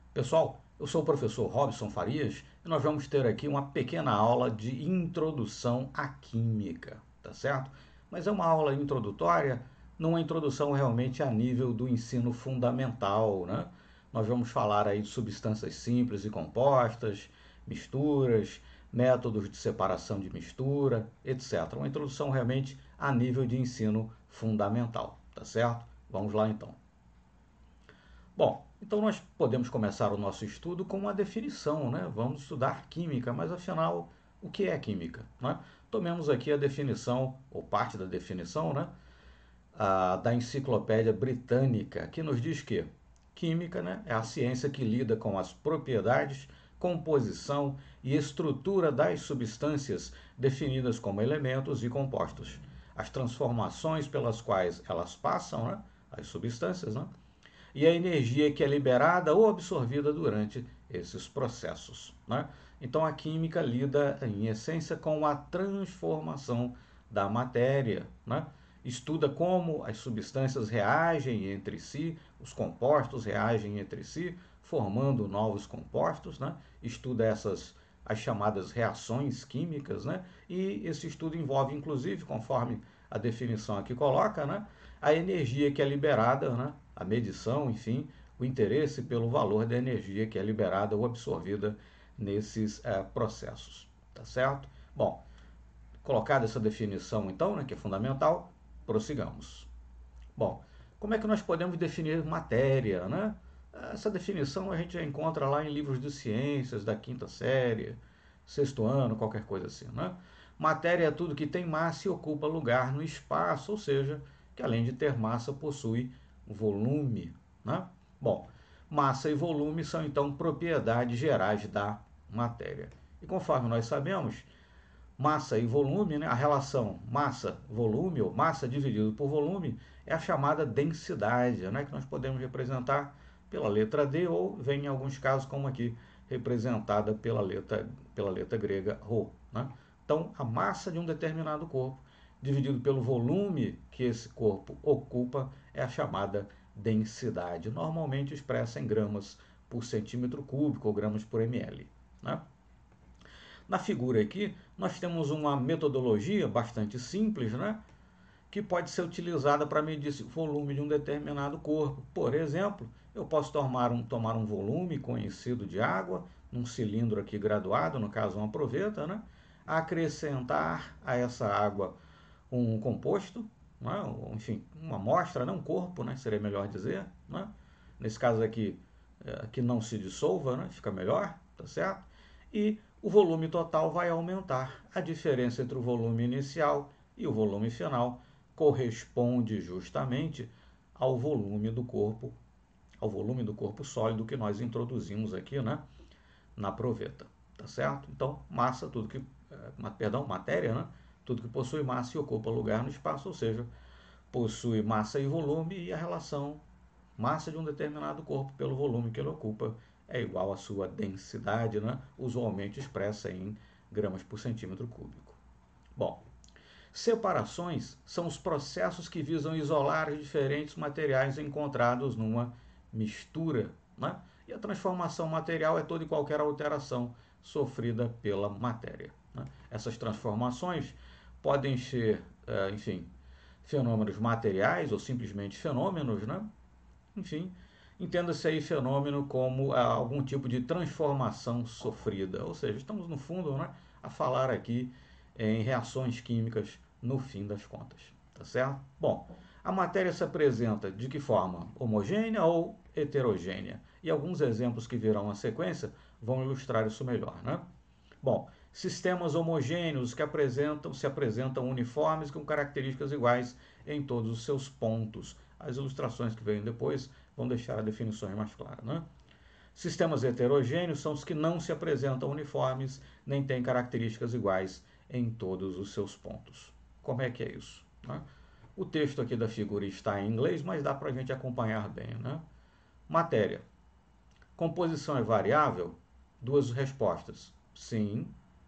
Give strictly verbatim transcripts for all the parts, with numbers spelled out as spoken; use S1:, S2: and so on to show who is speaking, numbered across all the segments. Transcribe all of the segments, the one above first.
S1: Pessoal, eu sou o professor Robson Farias e nós vamos ter aqui uma pequena aula de introdução à química, tá certo? Mas é uma aula introdutória, não uma introdução realmente a nível do ensino fundamental, né? Nós vamos falar aí de substâncias simples e compostas, misturas, métodos de separação de mistura, etcétera. Uma introdução realmente a nível de ensino fundamental, tá certo? Vamos lá então. Bom, então nós podemos começar o nosso estudo com uma definição, né? Vamos estudar química, mas afinal, o que é química, né? Tomemos aqui a definição, ou parte da definição, né? A, da Enciclopédia Britânica, que nos diz que química, né, é a ciência que lida com as propriedades, composição e estrutura das substâncias definidas como elementos e compostos, as transformações pelas quais elas passam, né, as substâncias, né, e a energia que é liberada ou absorvida durante esses processos, né? Então a química lida, em essência, com a transformação da matéria, né? Estuda como as substâncias reagem entre si, os compostos reagem entre si, formando novos compostos, né? Estuda essas as chamadas reações químicas, né? E esse estudo envolve, inclusive, conforme a definição aqui coloca, né? A energia que é liberada, né? A medição, enfim, o interesse pelo valor da energia que é liberada ou absorvida nesses é, processos, tá certo? Bom, colocada essa definição então, né, que é fundamental, prossigamos. Bom, como é que nós podemos definir matéria, né? Essa definição a gente já encontra lá em livros de ciências da quinta série, sexto ano, qualquer coisa assim, né? Matéria é tudo que tem massa e ocupa lugar no espaço, ou seja, que além de ter massa possui volume, né? Bom, massa e volume são então propriedades gerais da matéria. E conforme nós sabemos, massa e volume, né? A relação massa-volume, ou massa dividido por volume, é a chamada densidade, né? Que nós podemos representar pela letra D ou vem em alguns casos, como aqui, representada pela letra, pela letra grega ρ. Né? Então, a massa de um determinado corpo, dividido pelo volume que esse corpo ocupa, é a chamada densidade, normalmente expressa em gramas por centímetro cúbico ou gramas por ml. Né? Na figura aqui, nós temos uma metodologia bastante simples, né? Que pode ser utilizada para medir o volume de um determinado corpo. Por exemplo, eu posso tomar um, tomar um volume conhecido de água, num cilindro aqui graduado, no caso uma proveta, né? Acrescentar a essa água um composto, né? Enfim, uma amostra, né? Um corpo, né? Seria melhor dizer. Né? Nesse caso aqui, é, que não se dissolva, né? Fica melhor, tá certo? E o volume total vai aumentar. A diferença entre o volume inicial e o volume final corresponde justamente ao volume do corpo, ao volume do corpo sólido que nós introduzimos aqui, né, na proveta, tá certo? Então, massa, tudo que, perdão, matéria, né, tudo que possui massa e ocupa lugar no espaço, ou seja, possui massa e volume, e a relação massa de um determinado corpo pelo volume que ele ocupa é igual à sua densidade, né? Usualmente expressa em gramas por centímetro cúbico. Bom, separações são os processos que visam isolar os diferentes materiais encontrados numa mistura, né? E a transformação material é toda e qualquer alteração sofrida pela matéria. Né? Essas transformações podem ser, enfim, fenômenos materiais ou simplesmente fenômenos, né? Enfim, entenda-se aí fenômeno como ah, algum tipo de transformação sofrida. Ou seja, estamos no fundo, né, a falar aqui em reações químicas no fim das contas. Tá certo? Bom, a matéria se apresenta de que forma? Homogênea ou heterogênea? E alguns exemplos que virão na sequência vão ilustrar isso melhor, né? Bom, sistemas homogêneos que apresentam, se apresentam uniformes com características iguais em todos os seus pontos. As ilustrações que vêm depois vão deixar as definições mais claras, né? Sistemas heterogêneos são os que não se apresentam uniformes nem têm características iguais em todos os seus pontos. Como é que é isso? Né? O texto aqui da figura está em inglês, mas dá para a gente acompanhar bem, né? Matéria. Composição é variável? Duas respostas. Sim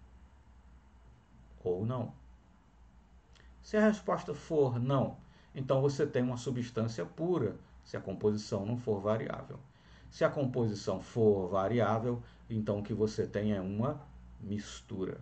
S1: ou não. Se a resposta for não, então você tem uma substância pura, se a composição não for variável. Se a composição for variável, então o que você tem é uma mistura.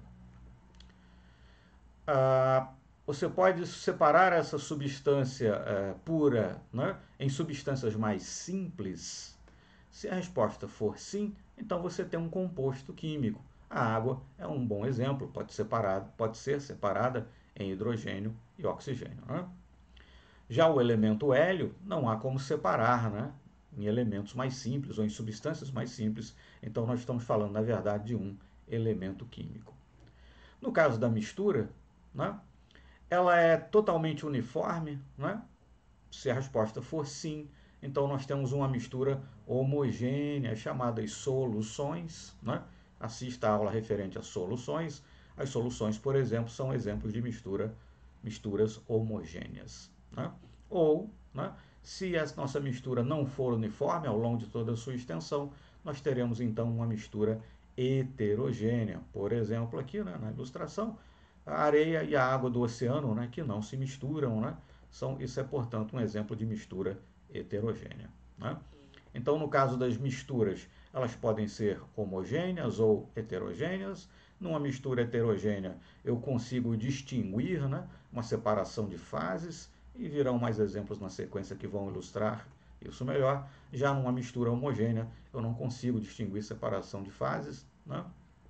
S1: Ah, você pode separar essa substância eh, pura, né, em substâncias mais simples? Se a resposta for sim, então você tem um composto químico. A água é um bom exemplo, pode, separado, pode ser separada em hidrogênio e oxigênio. Né? Já o elemento hélio, não há como separar, né, em elementos mais simples ou em substâncias mais simples. Então nós estamos falando, na verdade, de um elemento químico. No caso da mistura, né, ela é totalmente uniforme, né? Se a resposta for sim, então nós temos uma mistura homogênea, chamadas soluções. Né? Assista a aula referente a soluções. As soluções, por exemplo, são exemplos de mistura, misturas homogêneas. Né? Ou, né, se a nossa mistura não for uniforme ao longo de toda a sua extensão, nós teremos então uma mistura heterogênea. Por exemplo, aqui, né, na ilustração, a areia e a água do oceano, né, que não se misturam, né? São, isso é, portanto, um exemplo de mistura heterogênea. Né? Então, no caso das misturas, elas podem ser homogêneas ou heterogêneas. Numa mistura heterogênea, eu consigo distinguir, né, uma separação de fases, e virão mais exemplos na sequência que vão ilustrar isso melhor. Já numa mistura homogênea, eu não consigo distinguir separação de fases. Né?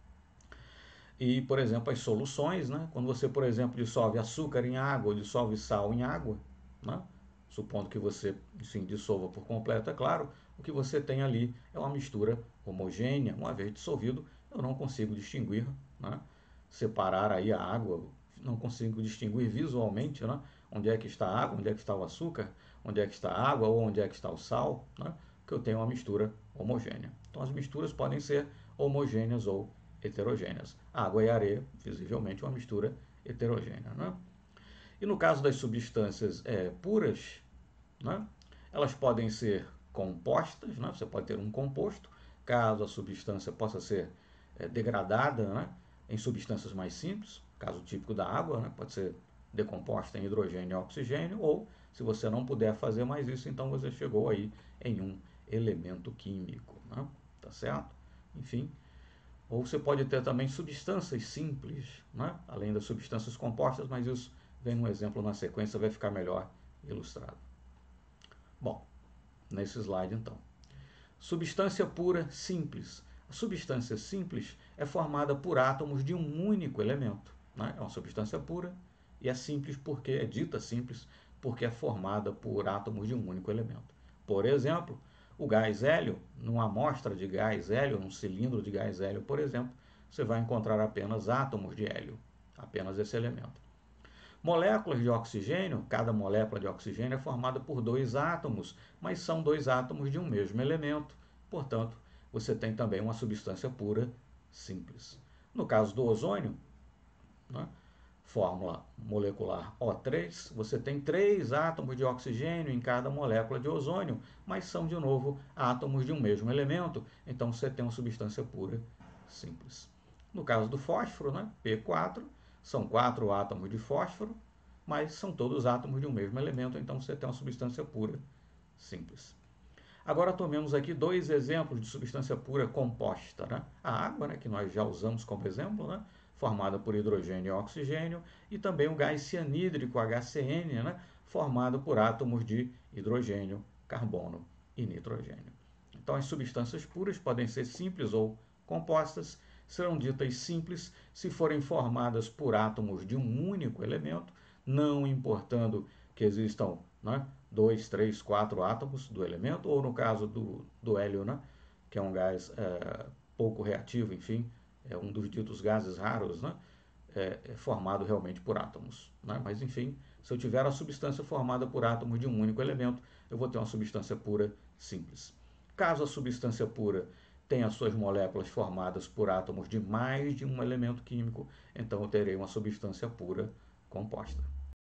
S1: E, por exemplo, as soluções, né? Quando você, por exemplo, dissolve açúcar em água ou dissolve sal em água, né? Supondo que você, sim, dissolva por completo, é claro, o que você tem ali é uma mistura homogênea. Uma vez dissolvido, eu não consigo distinguir, né, separar aí a água, não consigo distinguir visualmente, né, onde é que está a água, onde é que está o açúcar, onde é que está a água ou onde é que está o sal, né, porque eu tenho uma mistura homogênea. Então as misturas podem ser homogêneas ou heterogêneas. Água e areia, visivelmente, uma mistura heterogênea. Né? E no caso das substâncias é, puras, né, elas podem ser compostas, né, você pode ter um composto, caso a substância possa ser é, degradada, né, em substâncias mais simples, caso típico da água, né, pode ser decomposta em hidrogênio e oxigênio, ou se você não puder fazer mais isso, então você chegou aí em um elemento químico. Né, tá certo? Enfim. Ou você pode ter também substâncias simples, né? Além das substâncias compostas, mas isso vem num exemplo na sequência, vai ficar melhor ilustrado. Bom, nesse slide então. Substância pura simples. A substância simples é formada por átomos de um único elemento. Né? É uma substância pura e é simples porque é dita simples porque é formada por átomos de um único elemento. Por exemplo, o gás hélio, numa amostra de gás hélio, num cilindro de gás hélio, por exemplo, você vai encontrar apenas átomos de hélio, apenas esse elemento. Moléculas de oxigênio, cada molécula de oxigênio é formada por dois átomos, mas são dois átomos de um mesmo elemento. Portanto, você tem também uma substância pura simples. No caso do ozônio, né, fórmula molecular O três, você tem três átomos de oxigênio em cada molécula de ozônio, mas são, de novo, átomos de um mesmo elemento, então você tem uma substância pura simples. No caso do fósforo, né, P quatro, são quatro átomos de fósforo, mas são todos átomos de um mesmo elemento, então você tem uma substância pura simples. Agora tomemos aqui dois exemplos de substância pura composta. Né? A água, né, que nós já usamos como exemplo, né, formada por hidrogênio e oxigênio, e também o gás cianídrico, H C N, né, formado por átomos de hidrogênio, carbono e nitrogênio. Então as substâncias puras podem ser simples ou compostas, serão ditas simples se forem formadas por átomos de um único elemento, não importando que existam, né, dois, três, quatro átomos do elemento, ou no caso do, do hélio, né, que é um gás é, pouco reativo, enfim, é um dos ditos gases raros, né, é, é formado realmente por átomos. Né? Mas, enfim, se eu tiver a substância formada por átomos de um único elemento, eu vou ter uma substância pura simples. Caso a substância pura tenha suas moléculas formadas por átomos de mais de um elemento químico, então eu terei uma substância pura composta.